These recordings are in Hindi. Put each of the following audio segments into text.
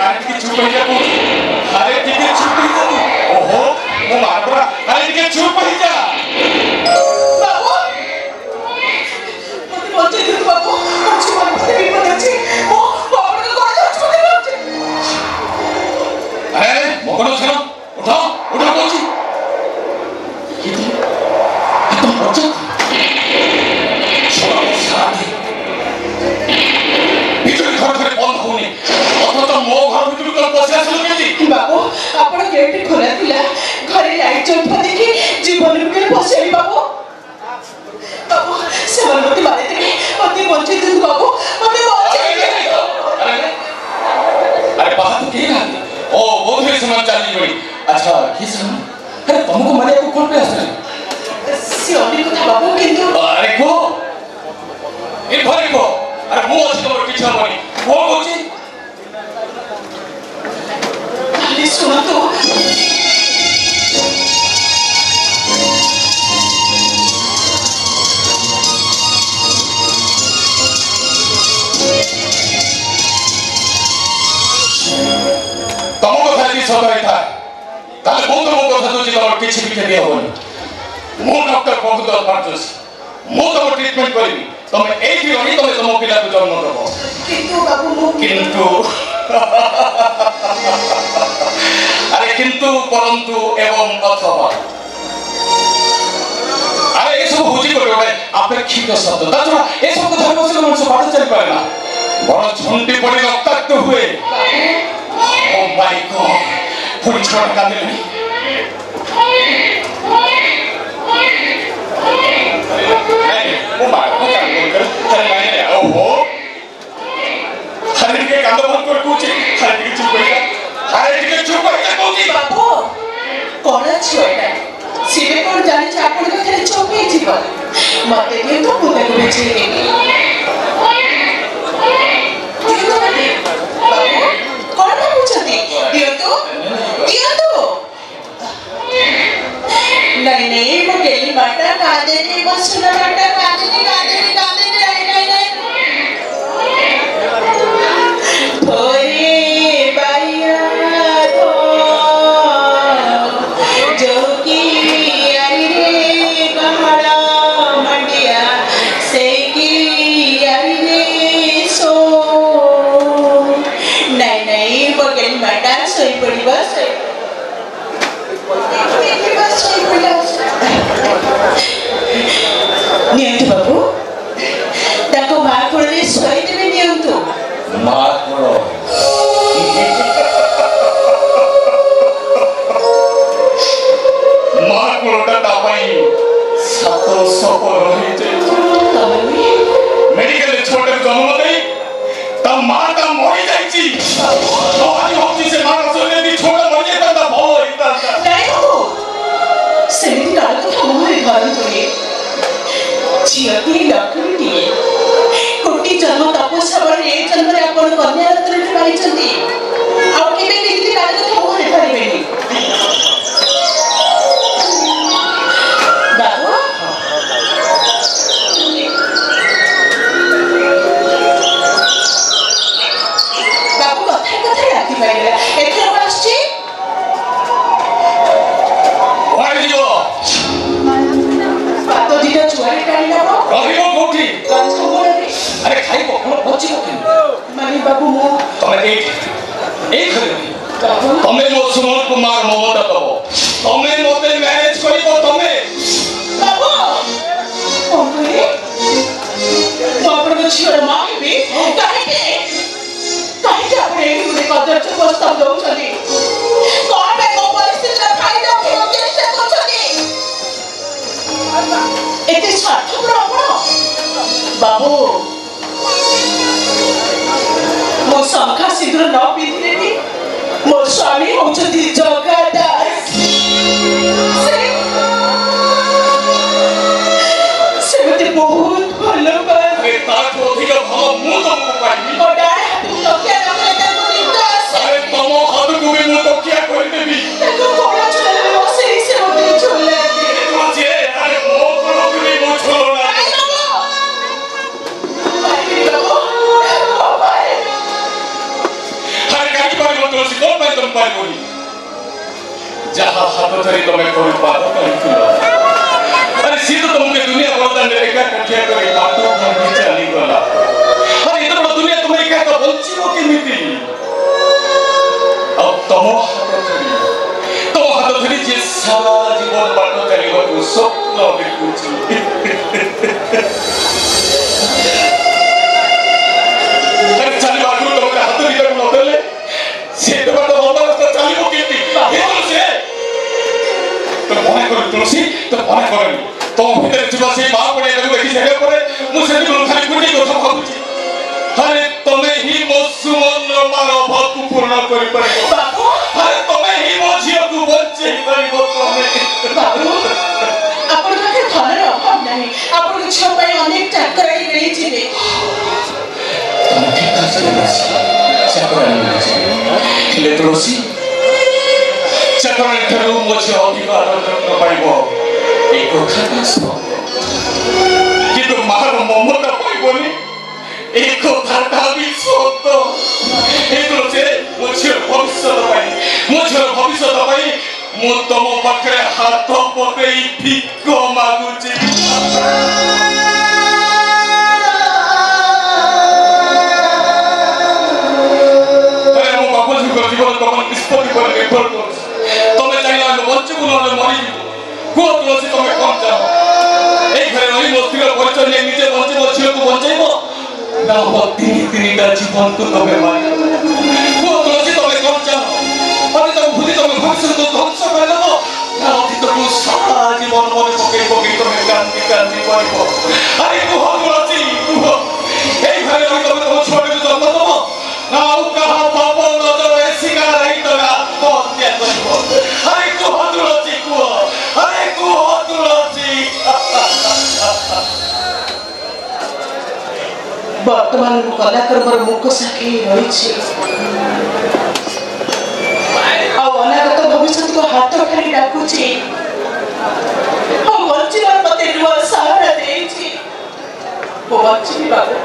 ଆରେ ଟିକେ ଚୁପ ହେଇଯା କହୁଛି। ଆରେ ଟିକେ ଚୁପ ହେଇଯା ତୁ। ଓହୋ ମୁଁ ମାରପଡ଼ା। ଆରେ ଟିକେ ଚୁପ ହେଇଯା। ବାବୁ ମୋତେ ବଞ୍ଚେଇ ଦିଅନ୍ତୁ ବାବୁ। ମୋ ଜୀବନ ପ୍ରତି ବିପଦ ଅଛି। ମୁଁ ଆପଣଙ୍କ ଘରେ ଯାଉଛି ବୋଲି ଭାବୁଛି। ଆରେ ମୋ କଣ ଛାଡ଼ ଉଠ ଉଠ କହୁଛି। ତମ ବଞ୍ଚା ଭିତରେ ଘର ଘରେ ବନ୍ଦ ହଉନି ଅଥଚ ମୋ ଘର ଭିତରୁ ତୋର ପଶି ଆସିଲୁ କେମିତି? ବାବୁ ଆପଣ ଗେଟ୍ ଖୋଲା ଥିଲା। ଘରେ ଲାଇଟ୍ ଜଳୁଥିବା ଦେଖି ଜୀବନ ଭିତରେ ପଶିଗଲି ବାବୁ। ବାବୁ ସେମାନେ ମୋତେ ମାରିଦେବେ। ମୋତେ ବଞ୍ଚେଇ ଦିଅନ୍ତୁ ବାବୁ। ମୋତେ ବଞ୍ଚେଇ ଦିଅନ୍ତୁ। ଆରେ ବାହାରୁ କେହି ନାହାନ୍ତି। ଓ ବୋଧହୁଏ ସେମାନେ ଚାଲିଯିବେଣି। ଆଚ୍ଛା କିଏ ସେମାନେ? ଆରେ ତମକୁ ମାରିବାକୁ କ'ଣ ପାଇଁ ଆସିଲେ? ସେ ଅନେକ କଥା ବାବୁ କିନ୍ତୁ ଆରେ କୁହ ଏ ଘରେ କୁହ। ଆରେ ମୁଁ ଅଛି ତମର କିଛି ହବନି। କ'ଣ କହୁଛି? ତାହେଲେ ଶୁଣନ୍ତୁ। ତମ କଥା ଯଦି ସତ ହେଇଥାଏ ତାହେଲେ ମୁଁ ତମ କଥା ଦଉଛି ତମର କିଛି ବି କ୍ଷତି ହବନି। ମୁଁ ଡକ୍ଟର ପ୍ରକୃତ ପାରୁଛି। ମୁଁ ତମ ଟ୍ରିଟମେଣ୍ଟ କରିବି। ତମେ ଏଇଠି ରହି ତମେ ତମ ପିଲାକୁ ଜନ୍ମ ଦେବ। କିନ୍ତୁ ବାବୁ ମୁଁ କିନ୍ତୁ ଆରେ କିନ୍ତୁ ପରନ୍ତୁ ଏବଂ ଅଥବା ଆରେ ଏସବୁ ହଉଛି ଗୋଟେ ଆପେକ୍ଷିକ ଶବ୍ଦ। ତା ଛଡ଼ା ଏସବୁ କଥା ବସିଲେ ମଣିଷ ବାଟ ଚାଲିପାରେ ନା। ବଡ଼ ଝୁଣ୍ଟି ପଡ଼ି ରକ୍ତାକ୍ତ ହୁଏ। ଓ ମାଇ ଗଡ୍ ପୁଣି ଛୁଆଟା କାନ୍ଦିଲେଣି। ମୁଁ ମାରକୁ ଓହୋ ଆରେ ଟିକେ କାନ୍ଦ ବନ୍ଦ କରି କହୁଛି। ଆରେ ଟିକେ ଚୁପ ହେଇଯା। ଆରେ ଟିକେ ଚୁପ ହେଇଯା କହୁଛି। ବାବୁ କ'ଣ ଛୁଆଟା ସିଏ କ'ଣ ଜାଣିଛି ଆପଣଙ୍କ ଖାଲି ଚୁପ ହେଇଯିବ। ମୋତେ ଦିଅନ୍ତୁ ମୁଁ ତାକୁ ବୁଝେଇଦେବି। ଦିଅନ୍ତୁ ମୋତେ। ବାବୁ କ'ଣ ଭାବୁଛନ୍ତି? ଦିଅନ୍ତୁ ଦିଅନ୍ତୁ। ନାଇଁ ନାଇଁ ମୋ ଡେଲି ବାଟା କାନ୍ଦେନି। ମୋ ସୁନା ବାଟା କାନ୍ଦେନି କାନ୍ଦେନି କାନ୍ଦେନି। ନାଇଁ ନାଇଁ ନାଇଁ ଥୋରେ ବାଇଆ ଧୋ ଯୋଗୀ ଆଇରେ ଗହଳ ମଣ୍ଡିଆ ସେଇକି ଆଇରେ ସୋ। ନାଇଁ ନାଇଁ ମୋ ଡେଲି ବାଟା ଶୋଇପଡ଼ିବ ନିଅନ୍ତୁ ବାବୁ ତାକୁ ମା କୋଳରେ ଶୋଇଦେବେ। ନିଅନ୍ତୁ ମା କୋଳ। ମା କୋଳଟା ତା ପାଇଁ ସାତ ସପନ ହେଇଯାଇଛି। ମେଡିକାଲରେ ଛୁଆଟାକୁ ଜନ୍ମ ଦେଇ ତା ମାଟା ମରିଯାଇଛି। ଆଜି ଭାବୁଛି ସେ ମା ଶୋଇଲେ ଛୁଆଟା ମରିଯାଇଥାନ୍ତା ଭଲ ହେଇଥାନ୍ତା। ନାଇଁ ବାବୁ ସେମିତି କାଳ କଥା ମୁହଁରେ ଧରନ୍ତୁନି। ଝିଅଟିଏ ଲକ୍ଷ୍ମୀଟିଏ କୋଟି ଜନ୍ମ ତପସ୍ୟା ପରେ ଏ ଜନ୍ମରେ ଆପଣ କନ୍ୟା ରତ୍ନଟି ପାଇଛନ୍ତି। ଆଉ କେବେ କେମିତି କାଳ କଥା ମୁହଁରେ ଧରିବେନି। ବାବୁ ବାବୁ କଥାରେ କଥାରେ ରାତି ପାଇଗଲା। ଏଥର ଆସୁଛି ପାତ ଦିଟା ଛୁଆରେ ଟାଣି ନବ। ରହିବ କୋଉଠି? ଗଛ ମୂଳରେ। ଆରେ ଖାଇବ କ'ଣ ବଞ୍ଚିବ କେମିତି? ମାନେ ବାବୁ ମୁଁ ତମେ ଏଇ ଘରେ ତମେ ମୋ ସୁମନ କୁମାର ମମତା ଦବ। ତମେ ମତେ ମ୍ୟାରେଜ କରିବ। ତମେ ବାବୁ କ'ଣ କହିଲେ? ମୁଁ ଆପଣଙ୍କ ଝିଅର ମା ହେବି। କାହିଁକି କାହିଁକି ଆପଣ ଏଇଠି ଗୋଟେ କଦର୍ଯ୍ୟ ପ୍ରସ୍ତାବ ଦେଉଛନ୍ତି? କ'ଣ ପାଇଁ ମୋ ପରିସ୍ଥିତିର ଫାଇଦା ଉଠାଇବାକୁ ଚେଷ୍ଟା କରୁଛନ୍ତି? ଏତେ ସ୍ୱାର୍ଥପର ଆପଣ? ବାବୁ ମୋ ଶଙ୍ଖା ସିନ୍ଦୁର ନ ପିନ୍ଧିଲେ ବି ମୋ ସ୍ୱାମୀ ହେଉଛନ୍ତି ଜଗା ଦାସ। ସେ ମୋତେ ବହୁତ ଭଲ ପାଏ। ତାଠୁ ଅଧିକ ଭଲ ମୁଁ ତମକୁ ପାଇବି। ମୋ ଡାହାଣ ହାତକୁ ତକିଆ ଲଗାଇ ତାଙ୍କୁ ନିଦ ଆସେ। ଆରେ ତମ ହାତକୁ ବି ମୁଁ ତକିଆ କରିଦେବି। ତାଙ୍କ କୋଳ ଝୋଳରେ ବସେଇ ସେ ମୋତେ ଝୁଲାନ୍ତି। ଆରେ ମୋ କୋଳକୁ ବି ମୁଁ ଝୁଲଣା। ଆରେ କାହିଁକି କରିବ? तुलसी कौन पाई तुम पाई बोली जहां हाथ धरी तुम्हें कोई पाद करथिलो अरे सीधे तुमके दुनिया बर्दान रेखा कठिया करी बाटो भागी चली गला अरे इतना बड़ा दुनिया तुम्हें क्या तो बंचिबो केमिति अब तुम हाथ धरी जे सारा जीवन बाटो चलीबो तू स्वप्न देखुची अरे चली बाटो तुमके हाथ धरी कर नदेले से तो बड़ा अवस्था चलीबो केमिति तो मने कर तुलसी तो मने करनी तो भीतर जीवा से मां पड़े लगो देखि सेले परे मु सेति को खाली कुटी को भाबुची अरे तमे ही मो सुमन मारो भक्ति पूर्ण करि परिबो बाबू अरे तमे ही मो झियो को बच्चे परिबो तमे बाबू आपण के धनर अभाव नाही आपण झियो पई अनेक चाकराई मिली जिवे तमे ठीक আছে चाकराई मिली ले तुलसी चाकराई ठरू मो झियो अधिकार रत्न पाइबो एक खाता सो किंतु मार ममता पाइबोनी एक खाता भी सत एतो जे मुझे भविष्य पाई मु तुम पाखे हाथ पकई भिक मागुची अरे मो बापू जी को जीवन तुम निष्पत्ति पर निर्भर कर तुम्हें चाहिए हम बच्चे को न मरी को तुलसी तुम्हें कौन चाहो एक घरे रही मस्तिर परिचय ले निजे बच्चे बच्चे को बचाइबो ना भक्ति तीनटा जीवन को तुम्हें मारी को तुलसी तुम्हें कौन चाहो अरे तुम भूली तुम्हें भविष्य को ध्वंस कर देबो ना अतीत को सारा जीवन मने पकई तुम्हें कांति पड़िबो अरे को तुलसी को এই ঘরে রই তুমি তোমার ছোটকে জন্ম দেবো না কাহা পাপ নজর এসিকা রই তোরা হত্যা করিব আরে কুহ তুলসী কুহ আরে কুহ তুলসী বর্তমান কলাকর্মর মুখ সাক্ষী রয়েছে অনাগত ভবিষ্যৎ হাত খালি ডাকুছি বঞ্চিবার মতে নূয়া সাহারা ଦେଇଛି बच्ची बाबू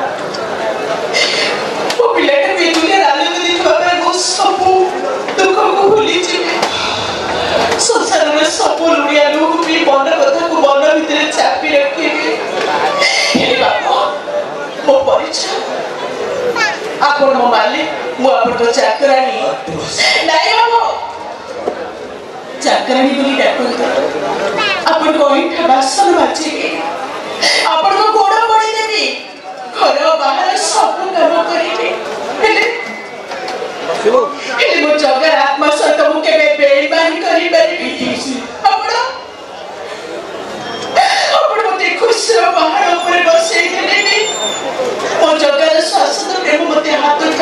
वो पिलाटा भी दुनिया राले में देखा पर वो सब दुख को भूली जीवे संसार में सब लुड़िया लोग भी मन कथा को मन भीतर चापी रखिबे हे बाबू वो परिचय आपण मो मालिक मो आपण तो चाकरानी नाही बाबू चाकरानी बोली डाकन आपण कोई बासन बाचेगे आपण को गोड़ पड़ी देबी घर बाहर सब काम करिबे हेले मो जगर आत्मा सहित मु केबे बेईमानी करि परिबी आपण मते खुश बाहर ऊपर बसे देबी मो जगर शासन प्रेम मते हाथ